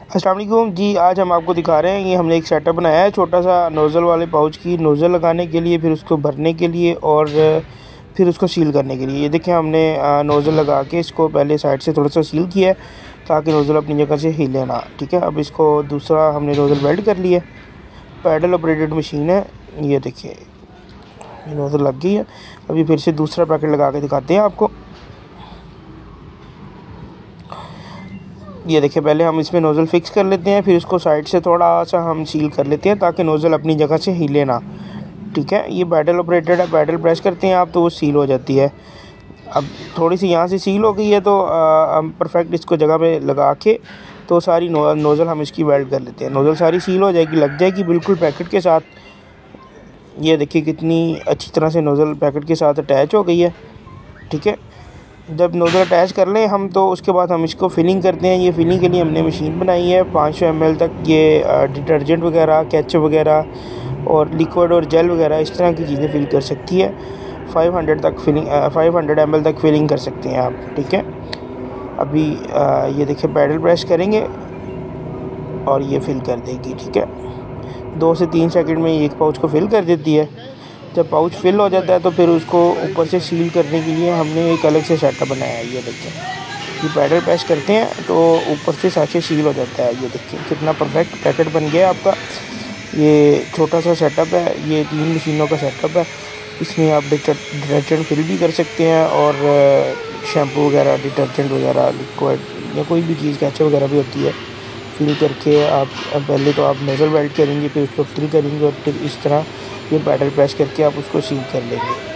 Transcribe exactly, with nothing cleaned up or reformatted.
अस्सलाम वालेकुम जी। आज हम आपको दिखा रहे हैं, ये हमने एक सेटअप बनाया है छोटा सा नोज़ल वाले पाउच की नोज़ल लगाने के लिए, फिर उसको भरने के लिए और फिर उसको सील करने के लिए। ये देखें हमने नोज़ल लगा के इसको पहले साइड से थोड़ा सा सील किया है ताकि नोज़ल अपनी जगह से हिले ना। ठीक है, अब इसको दूसरा हमने नोज़ल वेल्ड कर लिया। पैडल ऑपरेटेड मशीन है, ये देखिए ये नोज़ल लग गई है। अभी फिर से दूसरा पैकेट लगा के दिखाते हैं आपको। ये देखिए पहले हम इसमें नोज़ल फिक्स कर लेते हैं, फिर इसको साइड से थोड़ा सा हम सील कर लेते हैं ताकि नोज़ल अपनी जगह से हिले ना। ठीक है, ये पैडल ऑपरेटेड है, पैडल प्रेस करते हैं आप तो वो सील हो जाती है। अब थोड़ी सी यहाँ से सील हो गई है तो आ, हम परफेक्ट इसको जगह पे लगा के तो सारी नो, नोज़ल हम इसकी वेल्ड कर लेते हैं। नोज़ल सारी सील हो जाएगी, लग जाएगी बिल्कुल पैकेट के साथ। ये देखिए कितनी अच्छी तरह से नोज़ल पैकेट के साथ अटैच हो गई है। ठीक है, जब नोज़ल अटैच कर लें हम तो उसके बाद हम इसको फिलिंग करते हैं। ये फिलिंग के लिए हमने मशीन बनाई है पाँच सौ एम एल तक। ये डिटर्जेंट वगैरह, केचप वगैरह और लिक्विड और जेल वगैरह इस तरह की चीज़ें फिल कर सकती है। पाँच सौ तक फिलिंग पाँच सौ एम एल तक फिलिंग कर सकते हैं आप। ठीक है, अभी आ, ये देखिए पैडल प्रेस करेंगे और ये फिल कर देगी। ठीक है, दो से तीन सेकंड में एक पाउच को फिल कर देती है। जब पाउच फिल हो जाता है तो फिर उसको ऊपर से सील करने के लिए हमने एक अलग से सेटअप बनाया है। ये देखिए, ये पैडल प्रेस करते हैं तो ऊपर से साथ सील हो जाता है। ये देखिए कितना परफेक्ट पैकेट बन गया आपका। ये छोटा सा सेटअप है, ये तीन मशीनों का सेटअप है। इसमें आप डिटर्जेंट फिल भी कर सकते हैं और शैम्पू वगैरह, डिटर्जेंट वगैरह, लिक्विड या कोई भी चीज़ केचप वगैरह भी होती है, फिल करके आप पहले तो आप नोज़ल वेल्ड करेंगे, फिर उसको फिल करेंगे और फिर इस तरह ये पैडल प्रेस करके आप उसको सील कर लेंगे।